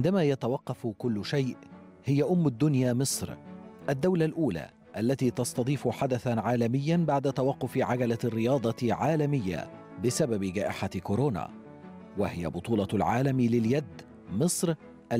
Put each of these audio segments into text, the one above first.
عندما يتوقف كل شيء هي أم الدنيا مصر، الدولة الأولى التي تستضيف حدثا عالميا بعد توقف عجلة الرياضة عالمية بسبب جائحة كورونا، وهي بطولة العالم لليد مصر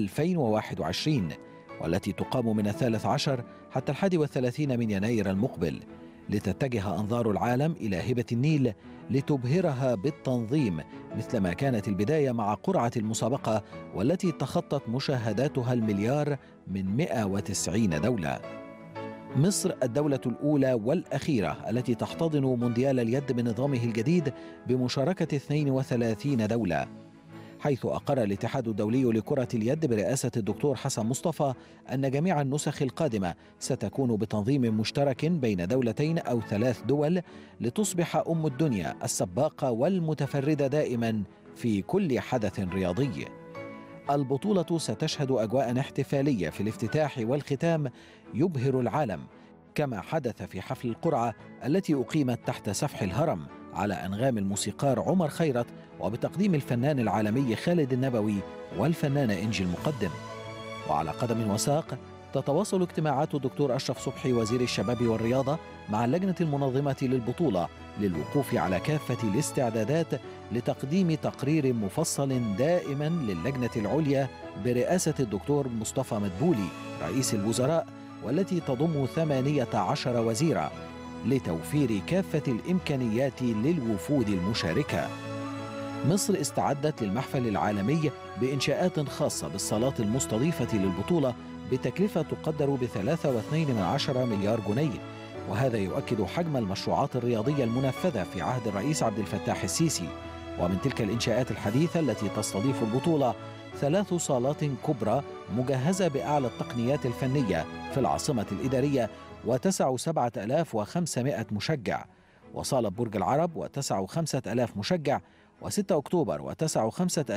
2021، والتي تقام من 13 حتى 31 من يناير المقبل، لتتجه أنظار العالم إلى هبة النيل لتبهرها بالتنظيم، مثلما كانت البداية مع قرعة المسابقة والتي تخطت مشاهداتها المليار من 190 دولة. مصر الدولة الأولى والأخيرة التي تحتضن مونديال اليد بنظامه الجديد بمشاركة 32 دولة، حيث أقر الاتحاد الدولي لكرة اليد برئاسة الدكتور حسن مصطفى أن جميع النسخ القادمة ستكون بتنظيم مشترك بين دولتين أو 3 دول، لتصبح أم الدنيا السباقة والمتفردة دائما في كل حدث رياضي. البطولة ستشهد أجواء احتفالية في الافتتاح والختام يبهر العالم، كما حدث في حفل القرعة التي أقيمت تحت سفح الهرم على أنغام الموسيقار عمر خيرت وبتقديم الفنان العالمي خالد النبوي والفنانة إنجي المقدم. وعلى قدم وساق تتواصل اجتماعات الدكتور أشرف صبحي وزير الشباب والرياضة مع اللجنة المنظمة للبطولة للوقوف على كافة الاستعدادات لتقديم تقرير مفصل دائما للجنة العليا برئاسة الدكتور مصطفى مدبولي رئيس الوزراء، والتي تضم 18 وزيرا، لتوفير كافة الإمكانيات للوفود المشاركة. مصر استعدت للمحفل العالمي بإنشاءات خاصة بالصالات المستضيفة للبطولة بتكلفة تقدر ب3.2 مليار جنيه، وهذا يؤكد حجم المشروعات الرياضية المنفذة في عهد الرئيس عبد الفتاح السيسي. ومن تلك الإنشاءات الحديثة التي تستضيف البطولة 3 صالات كبرى مجهزة بأعلى التقنيات الفنية في العاصمة الإدارية وتسع 7500 مشجع، وصالة برج العرب وتسع 5000 مشجع، و6 أكتوبر وتسع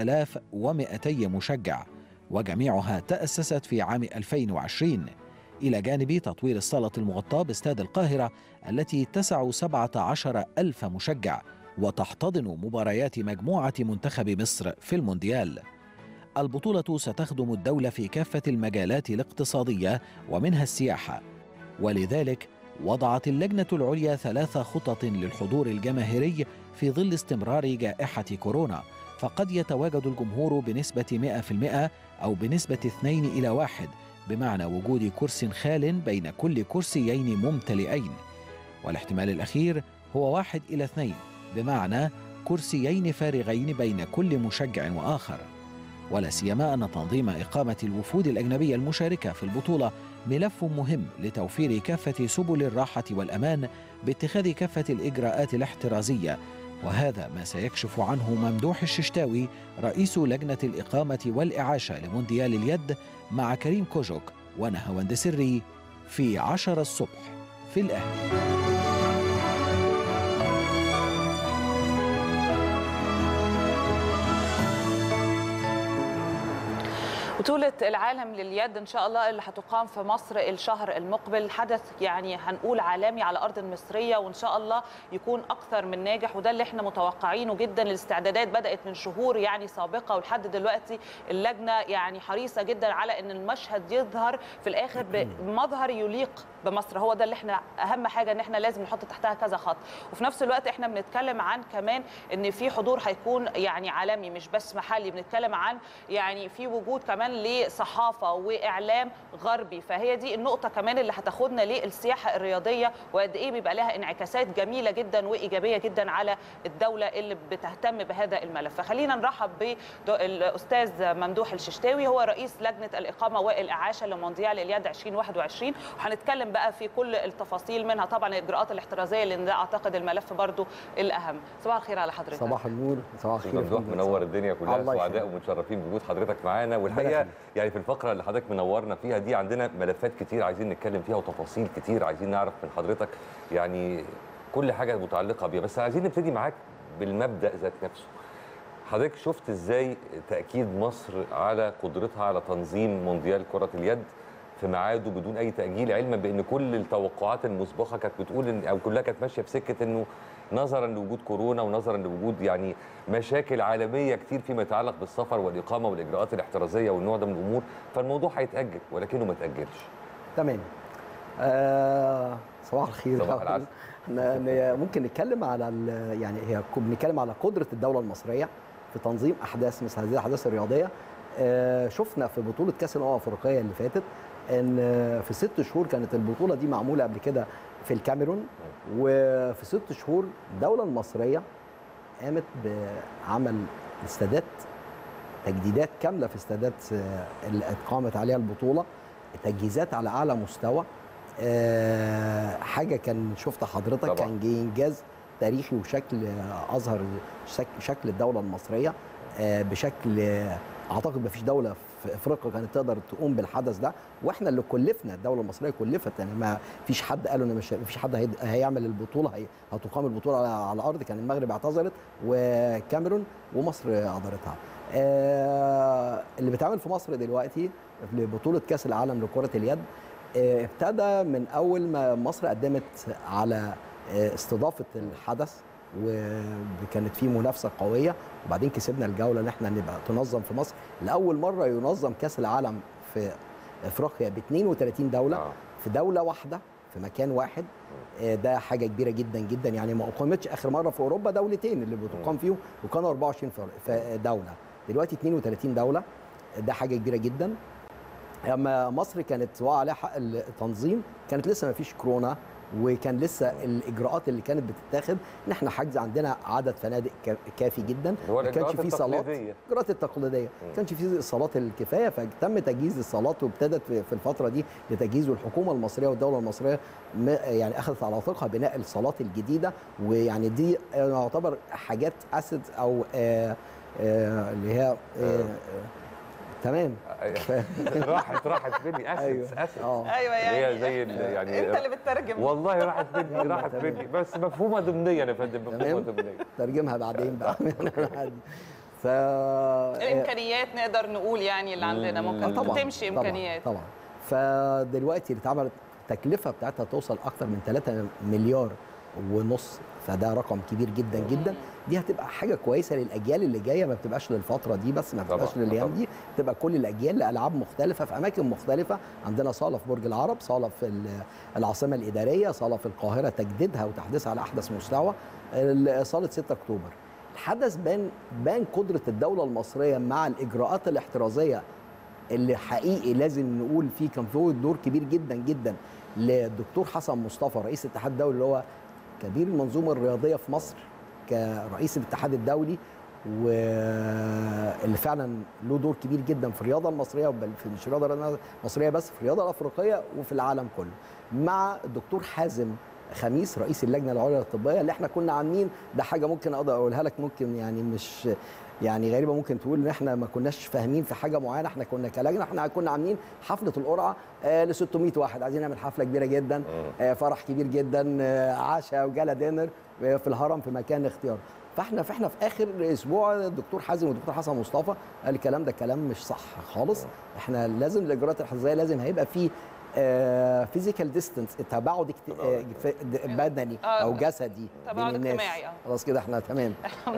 5200 مشجع، وجميعها تأسست في عام 2020، إلى جانب تطوير الصالة المغطاة باستاد القاهرة التي تسع 17,000 مشجع وتحتضن مباريات مجموعة منتخب مصر في المونديال. البطولة ستخدم الدولة في كافة المجالات الاقتصادية ومنها السياحة، ولذلك وضعت اللجنة العليا 3 خطط للحضور الجماهيري في ظل استمرار جائحة كورونا، فقد يتواجد الجمهور بنسبة 100% أو بنسبة 2:1، بمعنى وجود كرسي خال بين كل كرسيين ممتلئين، والاحتمال الأخير هو 1:2، بمعنى كرسيين فارغين بين كل مشجع وآخر. ولا سيما أن تنظيم إقامة الوفود الأجنبية المشاركة في البطولة ملف مهم لتوفير كافة سبل الراحة والأمان باتخاذ كافة الإجراءات الاحترازية، وهذا ما سيكشف عنه ممدوح الششتاوي رئيس لجنة الإقامة والإعاشة لمونديال اليد مع كريم كوجوك ونهاوند سري في 10 الصبح في الأهلي. بطولة العالم لليد إن شاء الله اللي هتقام في مصر الشهر المقبل، حدث يعني هنقول عالمي على أرض المصرية، وإن شاء الله يكون أكثر من ناجح، وده اللي احنا متوقعينه جدا. الاستعدادات بدأت من شهور يعني سابقة، ولحد دلوقتي اللجنة يعني حريصة جدا على أن المشهد يظهر في الآخر بمظهر يليق بمصر. هو ده اللي احنا أهم حاجة، أن احنا لازم نحط تحتها كذا خط. وفي نفس الوقت احنا بنتكلم عن كمان أن في حضور هيكون يعني عالمي مش بس محلي، بنتكلم عن يعني في وجود كمان لصحافه واعلام غربي، فهي دي النقطه كمان اللي هتاخدنا للسياحه الرياضيه، وقد ايه بيبقى لها انعكاسات جميله جدا وايجابيه جدا على الدوله اللي بتهتم بهذا الملف. فخلينا نرحب بالاستاذ ممدوح الششتاوي، هو رئيس لجنه الاقامه والاعاشه لمونديال اليد 2021، وهنتكلم بقى في كل التفاصيل منها طبعا الاجراءات الاحترازيه، لان ده اعتقد الملف برضو الاهم. صباح الخير على حضرتك. صباح النور. صباح الخير. ممدوح منور الدنيا كلها، سعداء ومتشرفين بوجود حضرتك معانا. والحقيقه يعني في الفقره اللي حضرتك منورنا فيها دي عندنا ملفات كتير عايزين نتكلم فيها وتفاصيل كتير عايزين نعرف من حضرتك يعني كل حاجه متعلقه بيها، بس عايزين نبتدي معاك بالمبدا ذات نفسه. حضرتك شفت ازاي تاكيد مصر على قدرتها على تنظيم مونديال كره اليد في ميعاده بدون اي تاجيل، علما بان كل التوقعات المسبقه كانت بتقول ان او كلها كانت ماشيه في سكه انه نظرا لوجود كورونا ونظرا لوجود يعني مشاكل عالميه كتير فيما يتعلق بالسفر والاقامه والاجراءات الاحترازيه والنوع ده من الامور، فالموضوع هيتاجل ولكنه ما تاجلش. تمام. صباح الخير. صباح العسل. احنا ممكن نتكلم على يعني بنتكلم على قدره الدوله المصريه في تنظيم احداث مثل هذه الاحداث الرياضيه. شفنا في بطوله كاس الامم الافريقيه اللي فاتت ان في 6 شهور كانت البطوله دي معموله قبل كده في الكاميرون، وفي 6 شهور الدوله المصريه قامت بعمل استادات، تجديدات كامله في استادات اللي اتقامت عليها البطوله، تجهيزات على اعلى مستوى. حاجه كان شفت حضرتك طبعا. كان انجاز تاريخي وشكل اظهر شكل الدوله المصريه بشكل اعتقد ما فيش دوله في افريقيا كانت تقدر تقوم بالحدث ده، واحنا اللي كلفنا، الدوله المصريه كلفت، يعني ما فيش حد قالوا ان مش فيش حد هيعمل البطوله، هتقام البطوله على الارض. كان المغرب اعتذرت وكاميرون ومصر قدرتها. اللي بيتعمل في مصر دلوقتي لبطوله كاس العالم لكره اليد ابتدى من اول ما مصر قدمت على استضافه الحدث، وكانت فيه منافسه قويه، وبعدين كسبنا الجوله ان احنا نبقى تنظم في مصر لاول مره ينظم كاس العالم في افريقيا ب 32 دوله في دوله واحده في مكان واحد. ده حاجه كبيره جدا جدا، يعني ما اقيمتش اخر مره في اوروبا دولتين اللي بتقام فيهم وكانوا 24 في دوله، دلوقتي 32 دوله. ده حاجه كبيره جدا. اما مصر كانت واقعه عليها حق التنظيم، كانت لسه ما فيش كورونا، وكان لسه الاجراءات اللي كانت بتتاخد ان احنا حجز عندنا عدد فنادق كافي جدا، ما كانش فيه صالات، الاجراءات التقليديه ما كانش فيه الصالات الكفايه، فتم تجهيز الصالات، وابتدت في الفتره دي لتجهيزه الحكومه المصريه والدوله المصريه يعني اخذت على عاتقها بناء الصالات الجديده، ويعني دي يعتبر حاجات اسد او اللي هي تمام. راحت مني اسس. ايوه يعني هي زي يعني انت اللي بتترجم. والله راحت مني بس مفهومه ضمنيا يا فندم، مفهومه ضمنيا. ترجمها بعدين بقى. الامكانيات نقدر نقول يعني اللي عندنا ممكن تمشي امكانيات طبعا. فدلوقتي اللي اتعملت التكلفه بتاعتها توصل اكثر من 3 مليار ونص، فده رقم كبير جدا جدا. دي هتبقى حاجه كويسه للاجيال اللي جايه، ما بتبقاش للفتره دي بس، ما بتبقاش للايام دي، بتبقى كل الاجيال لالعاب مختلفه في اماكن مختلفه. عندنا صاله في برج العرب، صاله في العاصمه الاداريه، صاله في القاهره تجديدها وتحديثها على احدث مستوى، صاله 6 اكتوبر. الحدث بان قدره الدوله المصريه مع الاجراءات الاحترازيه اللي حقيقي لازم نقول فيه كان فيه دور كبير جدا جدا للدكتور حسن مصطفى رئيس الاتحاد الدولي، اللي هو كبير المنظومه الرياضيه في مصر كرئيس الاتحاد الدولي، واللي فعلا له دور كبير جدا في الرياضه المصريه، مش الرياضه المصريه بس، في الرياضه الافريقيه وفي العالم كله، مع الدكتور حازم خميس رئيس اللجنه العليا للطبيه اللي احنا كنا عاملين. ده حاجه ممكن اقدر اقولها لك، ممكن يعني مش يعني غريبه، ممكن تقول ان احنا ما كناش فاهمين في حاجه معينه. احنا كنا كلجنه، احنا كنا عاملين حفله القرعه ل 600 واحد، عايزين نعمل حفله كبيره جدا، فرح كبير جدا، عشاء وجالا دينر في الهرم في مكان اختيار. فاحنا في اخر اسبوع الدكتور حازم والدكتور حسن مصطفى قال الكلام ده كلام مش صح خالص. احنا لازم الاجراءات الحفظيه لازم هيبقى فيه فيزيكال ديستانس، تباعد بدني او جسدي بين الناس. خلاص كده احنا تمام.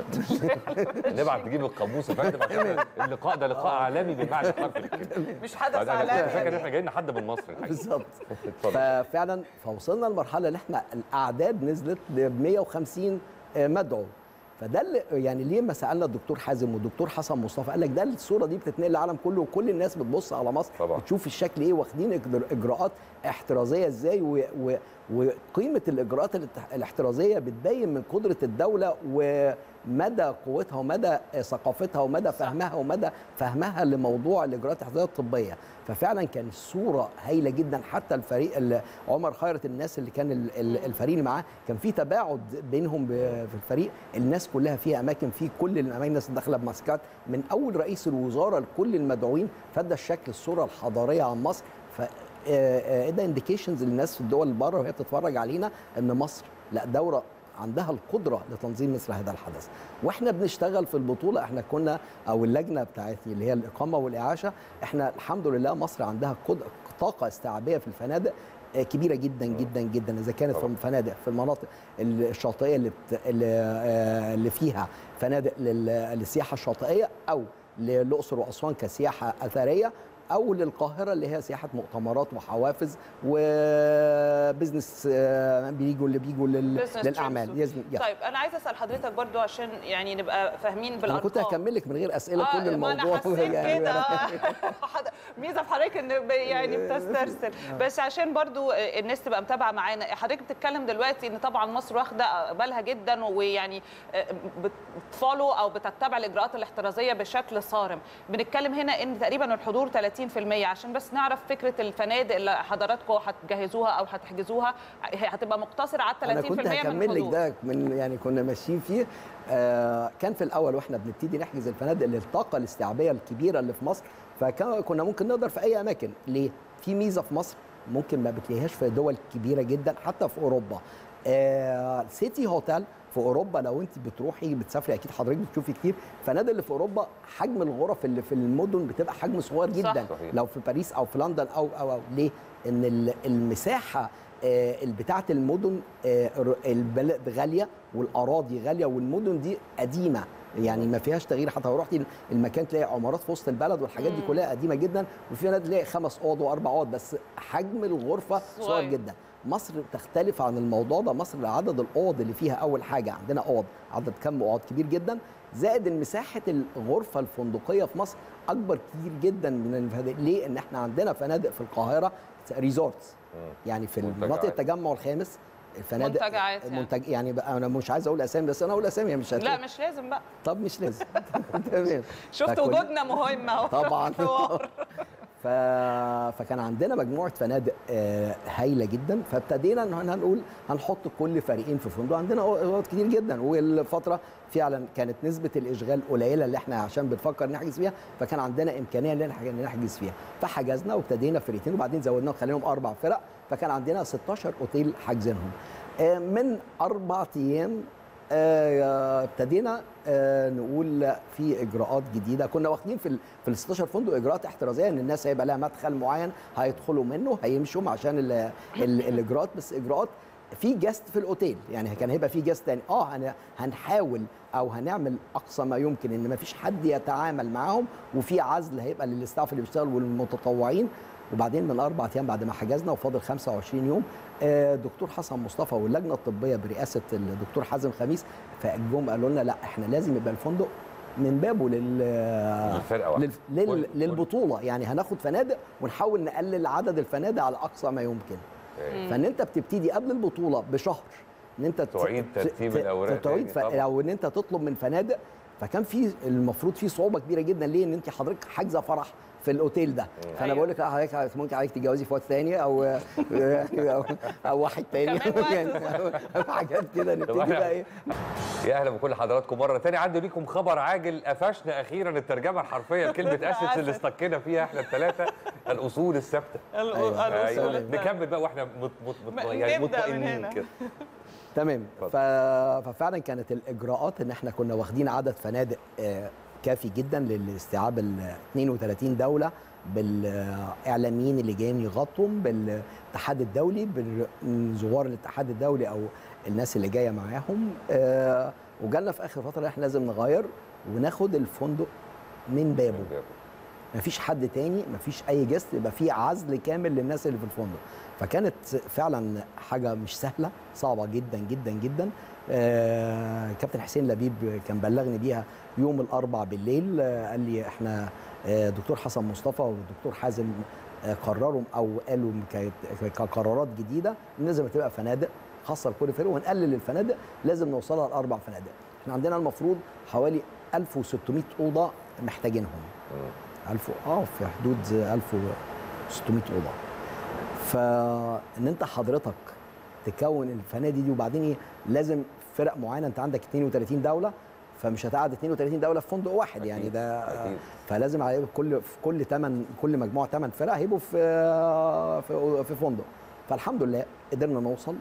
نبعت نجيب القاموس يا فندم عشان اللقاء ده لقاء عالمي بالمعنى الحرفي الكلمه، مش حدث عالمي. انا فاكر ان احنا جايين لحد من مصر بالظبط. ففعلا فوصلنا لمرحله ان احنا الاعداد نزلت ل 150 مدعو. فده اللي يعني ليه ما سالنا الدكتور حازم والدكتور حسن مصطفى، قال لك ده الصوره دي بتتنقل للعالم كله، وكل الناس بتبص على مصر طبعا. بتشوف الشكل ايه، واخدين اجراءات احترازيه ازاي، وقيمه الاجراءات الاحترازيه بتبين من قدره الدوله ومدى قوتها ومدى ثقافتها ومدى فهمها ومدى فهمها لموضوع الاجراءات الاحترازيه الطبيه. ففعلا كان الصوره هايله جدا. حتى الفريق عمر خيرت، الناس اللي كان الفريق اللي معاه كان في تباعد بينهم في الفريق، الناس كلها فيها اماكن، في كل الاماكن الناس داخله بماسكات من اول رئيس الوزراء لكل المدعوين، فده الشكل الصوره الحضاريه عن مصر. ادى انديكيشنز للناس في الدول اللي بره وهي بتتفرج علينا ان مصر لا دوله عندها القدره لتنظيم مثل هذا الحدث. واحنا بنشتغل في البطوله، احنا كنا او اللجنه بتاعتي اللي هي الاقامه والاعاشه، احنا الحمد لله مصر عندها طاقه استيعابيه في الفنادق كبيره جدا جدا جدا، اذا كانت في الفنادق في المناطق الشاطئيه اللي فيها فنادق للسياحه الشاطئيه، او للاقصر واسوان كسياحه اثريه، او للقاهره اللي هي سياحه مؤتمرات وحوافز وبزنس بيجوا للاعمال. طيب انا عايزه اسال حضرتك برضو عشان يعني نبقى فاهمين بالارقام. انا كنت هكمل لك من غير اسئله كل الموضوع. انا حسيت كده ميزه في حضرتك ان يعني بتسترسل، بس عشان برضو الناس تبقى متابعه معانا. حضرتك بتتكلم دلوقتي ان طبعا مصر واخده بالها جدا ويعني بتفولو او بتتبع الاجراءات الاحترازيه بشكل صارم. بنتكلم هنا ان تقريبا الحضور 30%، عشان بس نعرف فكره الفنادق اللي حضراتكم هتجهزوها او هتحجزوها هتبقى مقتصره على 30% من الحضور. انا كنت هكمل لك ده من يعني كنا ماشيين فيه. كان في الاول واحنا بنبتدي نحجز الفنادق للطاقه الاستيعابيه الكبيره اللي في مصر، فكنا ممكن نقدر في اي اماكن. ليه؟ في ميزه في مصر ممكن ما بتلاقيهاش في دول كبيره جدا حتى في اوروبا. سيتي هوتيل في اوروبا، لو انت بتروحي بتسافري اكيد حضرتك بتشوفي كتير الفنادق اللي في اوروبا، حجم الغرف اللي في المدن بتبقى حجم صغير جدا. صحيح. لو في باريس او في لندن او ليه؟ ان المساحه بتاعه المدن البلد غاليه والاراضي غاليه والمدن دي قديمه، يعني ما فيهاش تغيير. حتى لو رحتي المكان تلاقي عمارات في وسط البلد والحاجات دي كلها قديمه جدا، وفي نادي تلاقي 5 اوض و4 اوض، بس حجم الغرفه صغير جدا. مصر تختلف عن الموضوع ده. مصر عدد الاوض اللي فيها اول حاجه عندنا اوض، عدد كم اوض كبير جدا، زائد مساحه الغرفه الفندقيه في مصر اكبر كتير جدا من الفنادق. ليه؟ ان احنا عندنا فنادق في القاهره ريزورتس، يعني في مناطق التجمع الخامس الفنادق منتجعات يعني بقى انا مش عايز اقول اسامي، بس انا اقول اسامي مش لا مش لازم بقى. طب مش لازم. تمام. شفت وجودنا مهم اهو طبعا. فكان عندنا مجموعه فنادق هايله جدا، فابتدينا ان هنقول هنحط كل فريقين في فندق. عندنا اوض كتير جدا، والفتره فعلا كانت نسبه الاشغال قليله اللي احنا عشان بنفكر نحجز فيها، فكان عندنا امكانيه ان احنا نحجز فيها. فحجزنا وابتدينا فرقتين وبعدين زودناهم خليهم 4 فرق، فكان عندنا 16 اوتيل حاجزينهم. من 4 ايام ابتدينا نقول في اجراءات جديده. كنا واخدين في ال 16 فندق اجراءات احترازيه ان الناس هيبقى لها مدخل معين هيدخلوا منه هيمشوا عشان الاجراءات، بس اجراءات في جست في الاوتيل، يعني كان هيبقى في جست تاني. هنحاول او هنعمل اقصى ما يمكن ان ما فيش حد يتعامل معاهم، وفي عزل هيبقى للاستاف اللي بيشتغل والمتطوعين. وبعدين من 4 ايام بعد ما حجزنا وفاضل 25 يوم، دكتور حسن مصطفى واللجنه الطبيه برئاسه الدكتور حازم خميس فجم قالوا لنا لا احنا لازم يبقى الفندق من بابه للبطوله، يعني هناخد فنادق ونحاول نقلل عدد الفنادق على اقصى ما يمكن. فان انت بتبتدي قبل البطوله بشهر ان انت تعيد ترتيب الاوراق او ان انت تطلب من فنادق، فكان في المفروض في صعوبه كبيره جدا. ليه؟ ان انت حضرتك حاجزه فرح في الاوتيل ده، فانا بقول لك حضرتك ممكن عليك تتجوزي في وقت ثاني او واحد ثاني او حاجات كده. نبتدي بقى ايه. يا اهلا بكل حضراتكم مره ثانيه. عندي ليكم خبر عاجل، قفشنا اخيرا الترجمه الحرفيه لكلمه اسس اللي استكينا فيها احنا الثلاثه، الاصول الثابته. نكمل بقى واحنا يعني مطمئنين كده. تمام. ففعلا كانت الاجراءات ان احنا كنا واخدين عدد فنادق كافي جدا لاستيعاب ال 32 دوله بالاعلاميين اللي جايين يغطوا بالاتحاد الدولي، بزوار الاتحاد الدولي او الناس اللي جايه معاهم. وجالنا في اخر فتره احنا لازم نغير وناخد الفندق من بابه، مفيش حد تاني، مفيش اي جست، يبقى في عزل كامل للناس اللي في الفندق. فكانت فعلا حاجه مش سهله، صعبه جدا جدا جدا. كابتن حسين لبيب كان بلغني بيها يوم الاربعاء بالليل، قال لي احنا دكتور حسن مصطفى والدكتور حازم قرروا او قالوا كقرارات جديده ان لازم تبقى فنادق خاصه لكل فريق، ونقلل الفنادق، لازم نوصلها ل4 فنادق. احنا عندنا المفروض حوالي 1600 اوضه محتاجينهم. 1000 في حدود 1600 اوضه. فان انت حضرتك تكون الفنادق دي، وبعدين ايه لازم فرق معينه، انت عندك 32 دوله، فمش هتقعد 32 دوله في فندق واحد يعني ده أكيد. فلازم على كل مجموعه 8 فرق هيبقوا في فندق. فالحمد لله قدرنا نوصل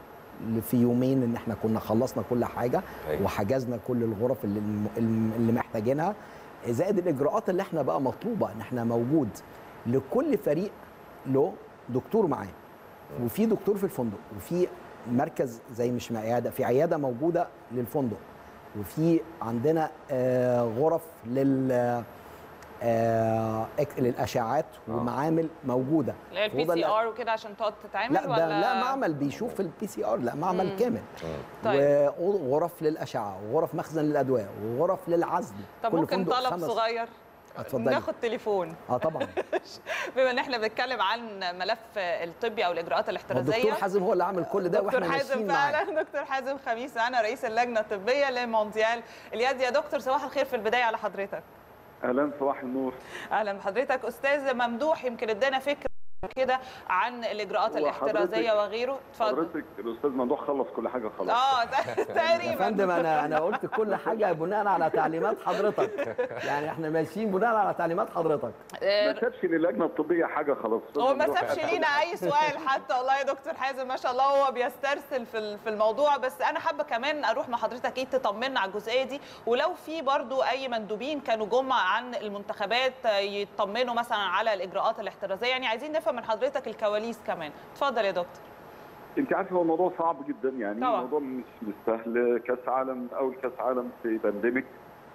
في يومين ان احنا كنا خلصنا كل حاجه أيوة. وحجزنا كل الغرف اللي محتاجينها، زائد الاجراءات اللي احنا بقى مطلوبه ان احنا موجود لكل فريق له دكتور معاه، وفي دكتور في الفندق، وفي مركز زي مش عياده، في عياده موجوده للفندق، وفي عندنا غرف للاشعاعات ومعامل موجوده. اللي هي البي سي ار وكده عشان تقعد تتعامل؟ لا ولا لا معمل بيشوف البي سي ار، لا معمل كامل. طيب. وغرف للاشعه، وغرف مخزن للادويه، وغرف للعزل. طب ممكن طلب صغير؟ اتفضلي. ناخد تليفون. طبعا. بما ان احنا بنتكلم عن ملف الطبي او الاجراءات الاحترازيه، الدكتور حازم هو اللي عامل كل ده واحنا ماشيين معاه. دكتور حازم فعلا، دكتور حازم خميس معانا رئيس اللجنه الطبيه لمونديال اليد. يا دكتور صباح الخير في البدايه على حضرتك. اهلا، صباح النور. اهلا بحضرتك. استاذ ممدوح يمكن ادانا فكره كده عن الاجراءات الاحترازيه وغيره. اتفضل. حضرتك الاستاذ ممدوح خلص كل حاجه خلاص. تقريبا يا فندم انا قلت كل حاجه بناء على تعليمات حضرتك، يعني احنا ماشيين بناء على تعليمات حضرتك. ما سابش للجنه الطبيه حاجه خلاص. هو ما سابش لينا اي سؤال حتى، والله يا دكتور حازم ما شاء الله هو بيسترسل في الموضوع. بس انا حابه كمان اروح مع حضرتك تطمنا على الجزئيه دي، ولو في برضو اي مندوبين كانوا جم عن المنتخبات يطمنوا مثلا على الاجراءات الاحترازيه، يعني عايزين نفهم من حضرتك الكواليس كمان. اتفضل يا دكتور. انت عارف هو الموضوع صعب جدا، يعني طبعا. الموضوع مش سهل. كاس عالم، اول كاس عالم في بانديميك،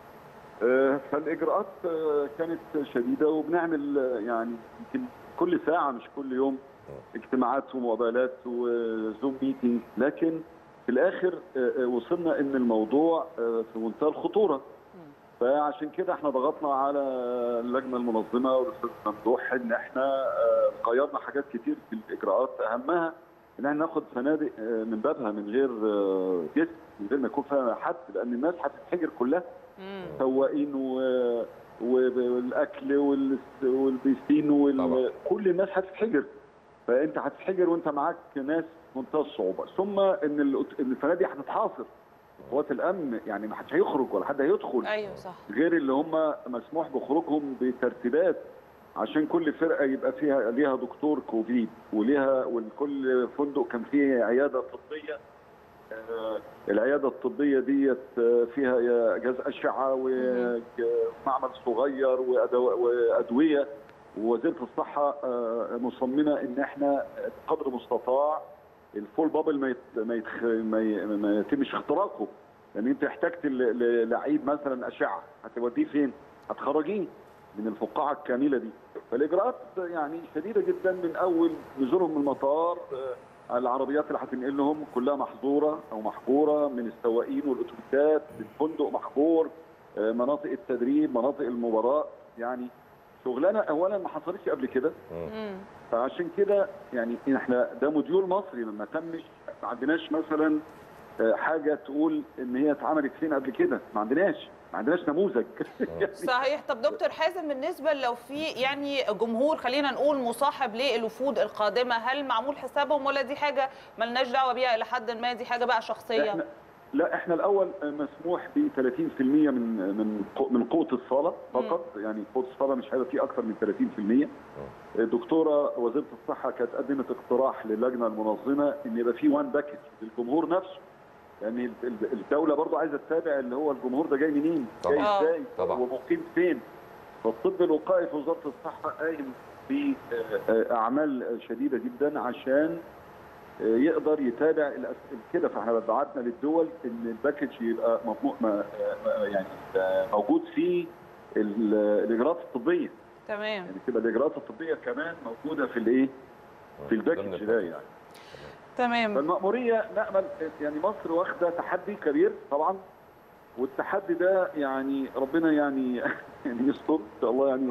فالاجراءات كانت شديده، وبنعمل يعني يمكن كل ساعه مش كل يوم اجتماعات ومقابلات وزوم ميتنج، لكن في الاخر وصلنا ان الموضوع في منتهى الخطوره. فعشان كده احنا ضغطنا على اللجنه المنظمه والاستاذ ممدوح ان احنا غيرنا حاجات كتير في الاجراءات، اهمها ان احنا ناخد فنادق من بابها من غير جسم، من غير ما يكون فيها حد، لان الناس هتتحجر كلها، سواقين والاكل والبيسين كل الناس هتتحجر. فانت هتتحجر وانت معاك ناس منتهى الصعوبه، ثم ان الفنادق هتتحاصر. قوات الامن يعني ما حدش هيخرج ولا حد هيدخل. ايوه صح. غير اللي هم مسموح بخروجهم بترتيبات، عشان كل فرقه يبقى ليها دكتور كوفيد، ولكل فندق كان فيه عياده طبيه. العياده الطبيه ديت فيها جهاز اشعه ومعمل صغير وادويه. ووزيره الصحه مصممه ان احنا قدر المستطاع الفول بابل ما يتمش اختراقه، لان انت احتجت للعيب مثلا اشعه هتوديه فين؟ هتخرجيه من الفقاعه الكامله دي. فالاجراءات يعني شديده جدا، من اول نزولهم من المطار، العربيات اللي هتنقل لهم كلها محظوره او محجوره، من السواقين والاتوبيسات، الفندق محجور، مناطق التدريب، مناطق المباراه. يعني شغلانه اولا ما حصلتش قبل كده. فعشان كده يعني احنا ده موديول مصري ما تمش، ما عندناش مثلا حاجه تقول ان هي اتعملت فين قبل كده، ما عندناش نموذج. صحيح. طب دكتور حازم، بالنسبه لو في يعني جمهور خلينا نقول مصاحب للوفود القادمه، هل معمول حسابهم ولا دي حاجه مالناش دعوه بيها الى حد ما، دي حاجه بقى شخصيه؟ احنا الاول مسموح ب 30% من قوه الصاله فقط، يعني قوه الصاله مش هيبقى فيه اكثر من 30%. الدكتوره وزيره الصحه كانت قدمت اقتراح للجنه المنظمه ان يبقى فيه وان باكج للجمهور نفسه، يعني الدوله برضو عايزه تتابع اللي هو الجمهور ده جاي منين، جاي ازاي، ومقيم فين. فالطب الوقائي في وزاره الصحه قايم باعمال شديده جدا عشان يقدر يتابع كده. فاحنا بعتنا للدول ان الباكج يبقى يعني موجود فيه الاجراءات الطبيه. تمام. يعني تبقى الاجراءات الطبيه كمان موجوده في الايه؟ في الباكج ده يعني. تمام. فالمأمورية نأمل، يعني مصر واخده تحدي كبير طبعا، والتحدي ده يعني ربنا يعني يستر ان شاء الله، يعني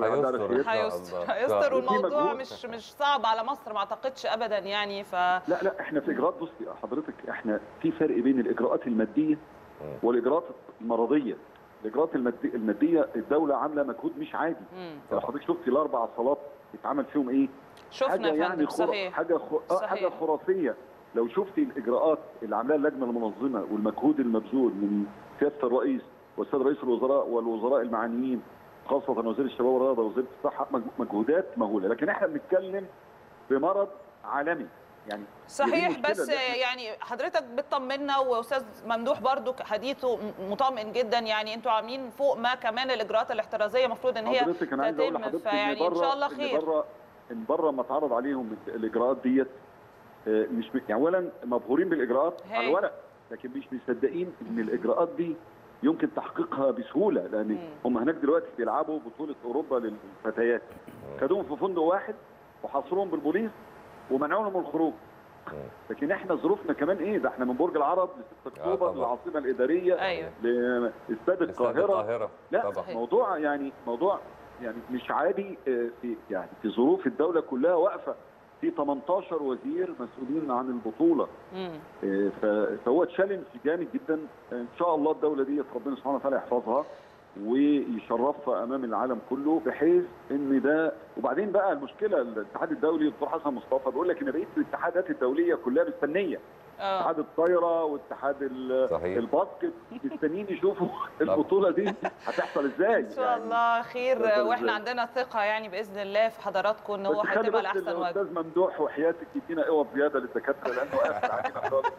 هيستر والموضوع مش صعب على مصر ما اعتقدش ابدا يعني. لا احنا في اجراءات، بصي حضرتك، احنا في فرق بين الاجراءات الماديه والاجراءات المرضيه. الاجراءات الماديه الدوله عامله مجهود مش عادي. لو حضرتك شفتي الاربع صالات اتعمل فيهم ايه؟ شفنا حاجه يعني صحيح. حاجه خرافيه. لو شفتي الاجراءات اللي عاملاها اللجنه المنظمه والمجهود المبذول من سياده الرئيس والسيد رئيس الوزراء والوزراء المعنيين، خاصه وزير الشباب والرياضه ووزيره الصحه، مجهودات مهوله. لكن احنا بنتكلم بمرض عالمي، يعني صحيح. بس يعني حضرتك بتطمنا، واستاذ ممدوح برضو حديثه مطمئن جدا، يعني انتوا عاملين فوق ما كمان الاجراءات الاحترازيه المفروض ان هي تتم، فيعني ان شاء الله خير. ان بره ما اتعرض عليهم الاجراءات ديت مش يعني اولا مبهورين بالاجراءات على الورق، لكن مش مصدقين ان الاجراءات دي يمكن تحقيقها بسهوله، لان هم هناك دلوقتي بيلعبوا بطوله اوروبا للفتيات، خدوهم في فندق واحد وحاصروهم بالبوليس ومنعوهم من الخروج. لكن احنا ظروفنا كمان ايه؟ ده احنا من برج العرب ل 6 اكتوبر للعاصمه الاداريه، لاستاد القاهره. لا طبعا. موضوع يعني مش عادي، في ظروف الدوله كلها واقفه، في 18 وزير مسؤولين عن البطوله. فهو تشالنج جامد جدا. ان شاء الله الدوله دي ربنا سبحانه وتعالى يحفظها ويشرفها امام العالم كله، بحيث ان ده. وبعدين بقى المشكله الاتحاد الدولي الدكتور حسن مصطفى بيقول لك ان بقيه الاتحادات الدوليه كلها مستنيه، اتحاد الطايره واتحاد الباسكت مستنيين يشوفوا البطوله دي هتحصل ازاي. ان شاء الله خير، واحنا عندنا ثقه يعني باذن الله في حضراتكم ان هو هيتم على احسن وجه. استاذ ممدوح وحياتك يدينا قوه زياده للدكاتره لانه قافل علينا خالص.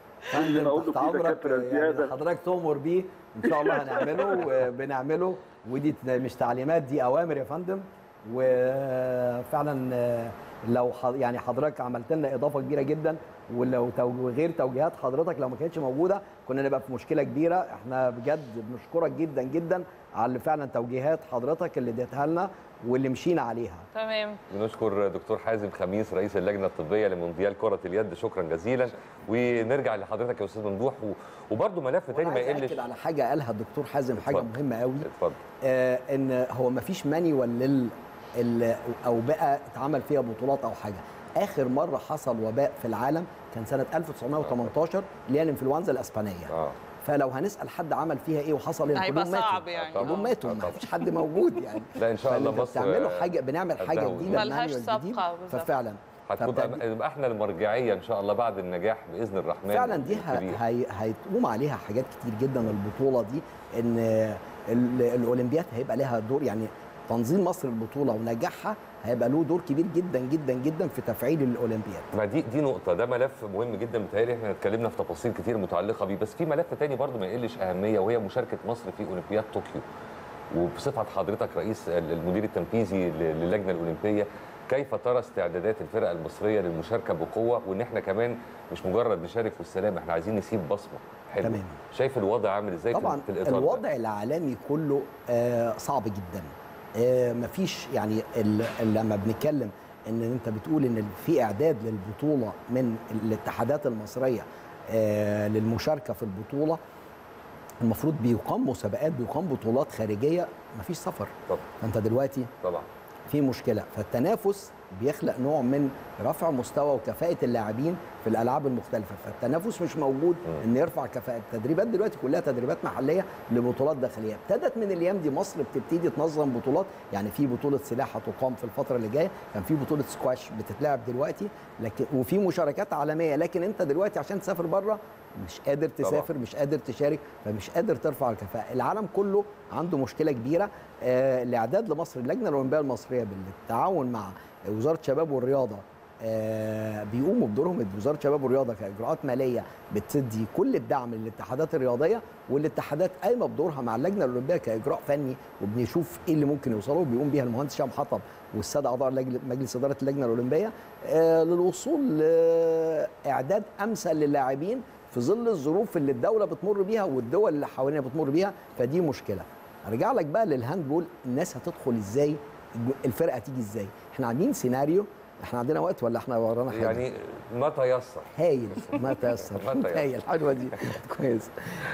يعني حضرتك تؤمر بيه ان شاء الله هنعمله وبنعمله، ودي مش تعليمات، دي اوامر يا فندم. وفعلا لو يعني حضرتك عملت لنا اضافه كبيره جدا، ولو غير توجيهات حضرتك لو ما كانتش موجوده كنا نبقى في مشكله كبيره. احنا بجد بنشكرك جدا جدا على فعلا توجيهات حضرتك اللي اديتها لنا واللي مشينا عليها. تمام. بنشكر دكتور حازم خميس رئيس اللجنه الطبيه لمونديال كره اليد، شكرا جزيلا. ونرجع لحضرتك يا استاذ ممدوح، وبرده ملف تاني ما يقلش. اكد على حاجه قالها الدكتور حازم، حاجه مهمه قوي. اتفضل. ان هو ما فيش مانيوال او بقى اتعمل فيها بطولات او حاجه. اخر مره حصل وباء في العالم كان سنه 1918 اللي هي الانفلونزا الاسبانيه. فلو هنسال حد عمل فيها ايه وحصل ايه، هيبقى صعب يعني. كلهم ماتوا، ما فيش حد موجود يعني. لا ان شاء الله مصر بتعملوا حاجه، بنعمل حاجه جديده ملهاش سابقه. ففعلا هتبقى احنا المرجعيه ان شاء الله بعد النجاح باذن الرحمن. فعلا دي هيتقوم عليها حاجات كتير جدا. البطوله دي ان الاولمبياد هيبقى لها دور، يعني تنظيم مصر البطوله ونجاحها هيبقى له دور كبير جدا جدا جدا في تفعيل الاولمبياد. ما دي نقطه، ده ملف مهم جدا. بيتهيألي احنا اتكلمنا في تفاصيل كتير متعلقه بيه، بس في ملف تاني برضو ما يقلش اهميه، وهي مشاركه مصر في اولمبياد طوكيو. وبصفه حضرتك رئيس المدير التنفيذي للجنه الاولمبيه، كيف ترى استعدادات الفرق المصريه للمشاركه بقوه، وان احنا كمان مش مجرد نشارك والسلام، احنا عايزين نسيب بصمه حلوه. تمام. شايف الوضع عامل ازاي طبعا في الاطار الوضع العالمي كله صعب جدا. مفيش يعني لما بنتكلم ان انت بتقول ان في اعداد للبطوله من الاتحادات المصريه للمشاركه في البطوله، المفروض بيقام مسابقات، بيقام بطولات خارجيه، مفيش سفر. طبعا. فانت دلوقتي طبعا في مشكله، فالتنافس بيخلق نوع من رفع مستوى وكفاءه اللاعبين في الالعاب المختلفه، فالتنافس مش موجود ان يرفع كفاءه. التدريبات دلوقتي كلها تدريبات محليه لبطولات داخليه. ابتدت من الايام دي مصر بتبتدي تنظم بطولات، يعني في بطوله سلاح هتقام في الفتره اللي جايه، كان في بطوله سكواش بتتلعب دلوقتي، لكن وفي مشاركات عالميه. لكن انت دلوقتي عشان تسافر بره مش قادر تسافر طبعا. مش قادر تشارك، فمش قادر ترفع الكفاءه. العالم كله عنده مشكله كبيره. الاعداد لمصر، اللجنه الاولمبيه المصريه بالتعاون مع وزاره الشباب والرياضه بيقوموا بدورهم. وزاره الشباب والرياضه كاجراءات ماليه بتدي كل الدعم للاتحادات الرياضيه، والاتحادات قايمه بدورها مع اللجنه الاولمبيه كاجراء فني، وبنشوف ايه اللي ممكن يوصلوا. بيقوم بيها المهندس هشام حطب والساده اعضاء مجلس اداره اللجنه الاولمبيه للوصول لاعداد امثل للاعبين في ظل الظروف اللي الدوله بتمر بيها والدول اللي حوالينا بتمر بيها. فدي مشكله. ارجع لك بقى للهاندبول، الناس هتدخل ازاي؟ الفرقه تيجي ازاي؟ احنا عاملين سيناريو. احنا عندنا وقت ولا احنا ورانا حاجه؟ يعني ما تيسر. هايل، ما تيسر. هايل، حلوه دي كويس.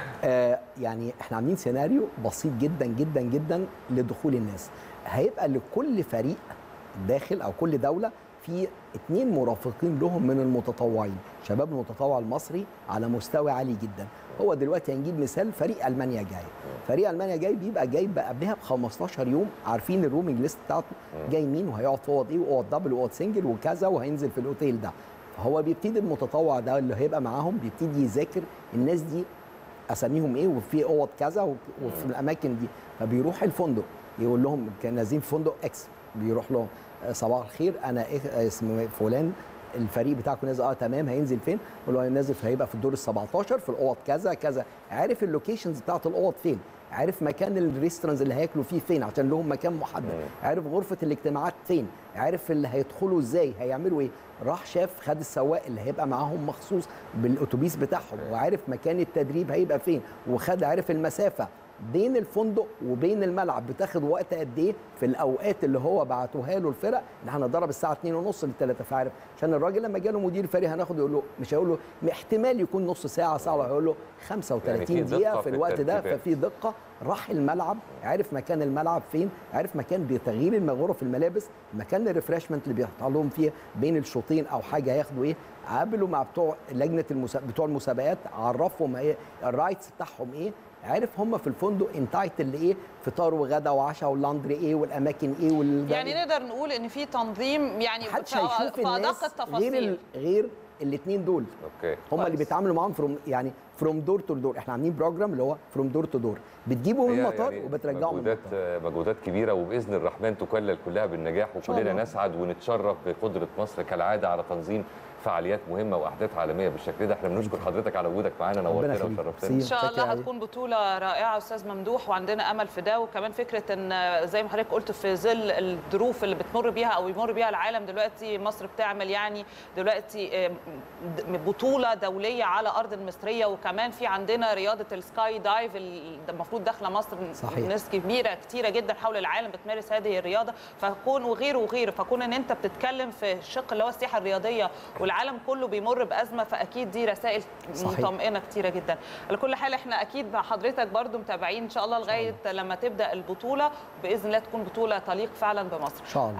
يعني احنا عاملين سيناريو بسيط جدا جدا جدا لدخول الناس. هيبقى لكل فريق داخل او كل دوله في 2 مرافقين لهم من المتطوعين، شباب المتطوع المصري على مستوى عالي جدا. هو دلوقتي هنجيب مثال فريق المانيا جاي. فريق المانيا جاي بيبقى جاي قبلها ب 15 يوم، عارفين الرومنج ليست بتاعته جاي مين، وهيقعد في اوض ايه، واوض دبل واوض سنجل وكذا، وهينزل في الاوتيل ده. فهو بيبتدي المتطوع ده اللي هيبقى معاهم بيبتدي يذاكر الناس دي اساميهم ايه، وفي اوض كذا وفي الاماكن دي. فبيروح الفندق يقول لهم كان نازلين في فندق اكس، بيروح لهم صباح الخير انا اسمي فلان، الفريق بتاعكم نازل تمام، هينزل فين؟ قول له هينزل هيبقى في الدور ال 17 في الاوض كذا كذا، عارف اللوكيشنز بتاعت الاوض فين، عارف مكان الريستورانز اللي هياكلوا فيه فين عشان لهم مكان محدد، عارف غرفه الاجتماعات فين، عارف اللي هيدخلوا ازاي، هيعملوا ايه. راح شاف خد السواق اللي هيبقى معاهم مخصوص بالاتوبيس بتاعهم، وعارف مكان التدريب هيبقى فين، وخد عارف المسافه بين الفندق وبين الملعب بتاخد وقت قد ايه في الاوقات اللي هو بعتوها له الفرق، ان احنا هنضرب الساعه 2:30 ل 3، فعارف عشان الراجل لما جاله مدير الفريق هناخد يقول له مش هيقول له احتمال يكون نص ساعه ساعه، هيقول له 35 يعني دقيقه في الوقت ده، ففي دقه. راح الملعب عارف مكان الملعب فين، عارف مكان بتغيير غرف الملابس، مكان الريفرشمنت اللي بيحطوا لهم فيه بين الشوطين او حاجه هياخدوا ايه، قابلوا مع بتوع لجنه بتوع المسابقات، عرفهم ايه الرايتس بتاعهم ايه، عارف هم في الفندق انتايتل لايه، فطار وغدا وعشاء واللاندري ايه والاماكن ايه يعني نقدر نقول ان في تنظيم يعني محدش هيشوف في ادق التفاصيل غير الاثنين دول. اوكي هم اللي بيتعاملوا معاهم فروم دور تو دور. احنا عاملين بروجرام اللي هو فروم دور تو دور، بتجيبوا من المطار يعني وبترجعوا من المطار. مجهودات كبيره، وباذن الرحمن تكلل كلها بالنجاح، وكلنا نسعد ونتشرف بقدره مصر كالعاده على تنظيم فعاليات مهمه واحداث عالميه بالشكل ده. احنا بنشكر حضرتك على وجودك معانا، نورتنا وشرفتنا. ان شاء الله هتكون بطوله رائعه استاذ ممدوح، وعندنا امل في ده. وكمان فكره ان زي ما حضرتك قلت في ظل الظروف اللي بتمر بيها او يمر بيها العالم دلوقتي، مصر بتعمل يعني دلوقتي بطوله دوليه على ارض المصريه، وكمان في عندنا رياضه السكاي دايف المفروض داخله مصر. صحيح. ناس كتيره جدا حول العالم بتمارس هذه الرياضه، فكون وغيره فكون ان انت بتتكلم في الشق اللي هو السياحه الرياضيه والعالم كله بيمر بازمه، فاكيد دي رسائل مطمئنه كتيره جدا. على كل حال احنا اكيد مع حضرتك برضو متابعين ان شاء الله لغايه لما تبدا البطوله، باذن الله تكون بطوله تليق فعلا بمصر. ان شاء الله.